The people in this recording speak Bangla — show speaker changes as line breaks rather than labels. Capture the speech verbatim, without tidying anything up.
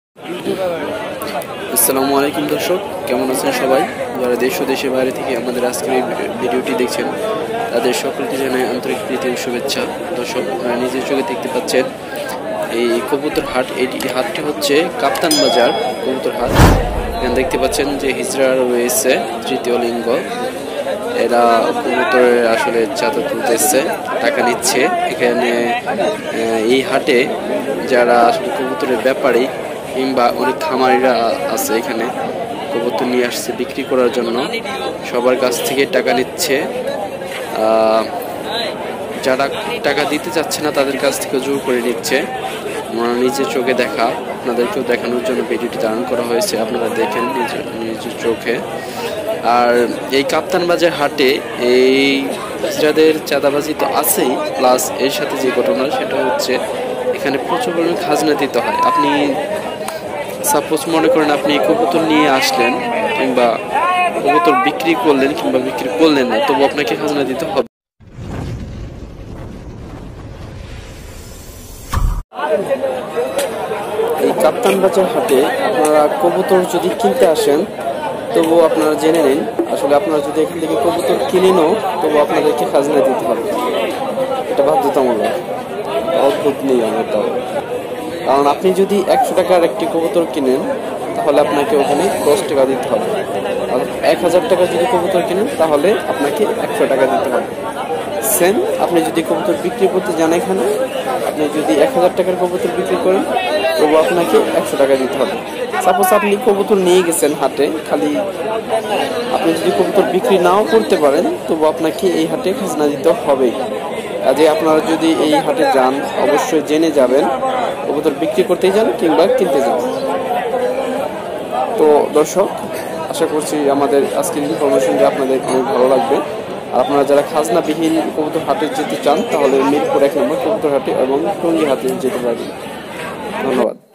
আসসালামু আলাইকুম দর্শক, কেমন আছেন সবাই? যারা দেশ ও দেশের বাইরে থেকে আমাদের আজকের এই ভিডিওটি দেখছেন তাদের সকলকে জানাই আন্তরিক প্রীতি ও শুভেচ্ছা। দর্শক, নিজের চোখে দেখতে পাচ্ছেন এই কবুতর হাট। এই হাটটি হচ্ছে কাপ্তান বাজার কবুতর হাট। এখানে দেখতে পাচ্ছেন যে হিজড়া রয়েছে তৃতীয় লিঙ্গ, এরা কবুতরের আসলে চাঁদা তুলতেছে, টাকা নিচ্ছে। এখানে এই হাটে যারা আসলে কবুতরের ব্যাপারী কিংবা অনেক খামারিরা আছে, এখানে কবুতর নিয়ে আসছে বিক্রি করার জন্য, সবার কাছ থেকে টাকা নিচ্ছে। যারা টাকা দিতে চাচ্ছে না তাদের কাছ থেকে জোর করে নিচ্ছে। নিজের চোখে দেখা, আপনাদেরকেও দেখানোর জন্য ভিডিওটি ধারণ করা হয়েছে, আপনারা দেখেন নিজের নিজের চোখে। আর এই কাপ্তান বাজার হাটে এই হিজড়াদের চাঁদাবাজি তো আছেই, প্লাস এর সাথে যে ঘটনা সেটা হচ্ছে এখানে প্রচুর পরিমাণে খাজনা দিতে হয়। আপনি সাপোজ মনে করেন আপনি কবুতর নিয়ে আসলেন কিংবা কবুতর বিক্রি করলেন কিংবা বিক্রি করলেন না, তবু আপনাকে খাজনা দিতে হবে। এই কাপ্তান বাজার হাটে আপনারা কবুতর যদি কিনতে আসেন তবু আপনারা জেনে নিন, আসলে আপনারা যদি এখান থেকে কবুতর কিনেনও তবু আপনাদেরকে খাজনা দিতে হবে। এটা বাধ্যতামূলক, অদ্ভুত নিয়ম এটাও। কারণ আপনি যদি একশো টাকার একটি কবুতর কিনেন তাহলে আপনাকে ওখানে দশ টাকা দিতে হবে, আর এক হাজার টাকা যদি কবুতর কিনেন তাহলে আপনাকে একশো টাকা দিতে হবে। সেম আপনি যদি কবুতর বিক্রি করতে যান, এখানে আপনি যদি এক হাজার টাকার কবুতর বিক্রি করেন তবু আপনাকে একশো টাকা দিতে হবে। সাপোজ আপনি কবুতর নিয়ে গেছেন হাটে, খালি আপনি যদি কবুতর বিক্রি নাও করতে পারেন তবু আপনাকে এই হাটে খাজনা দিতে হবেই। কাজে আপনারা যদি এই হাটে যান অবশ্যই জেনে যাবেন, কবুতর বিক্রি করতেই যান কিংবা কিনতে যান। তো দর্শক, আশা করছি আমাদের আজকের ইনফরমেশনটি আপনাদের অনেক ভালো লাগবে। আর আপনারা যারা খাজনাবিহীন কবুতর হাটে যেতে চান তাহলে মিরপুর এক নম্বর কবুতর হাটে এবং টঙ্গী হাটে যেতে পারবেন। ধন্যবাদ।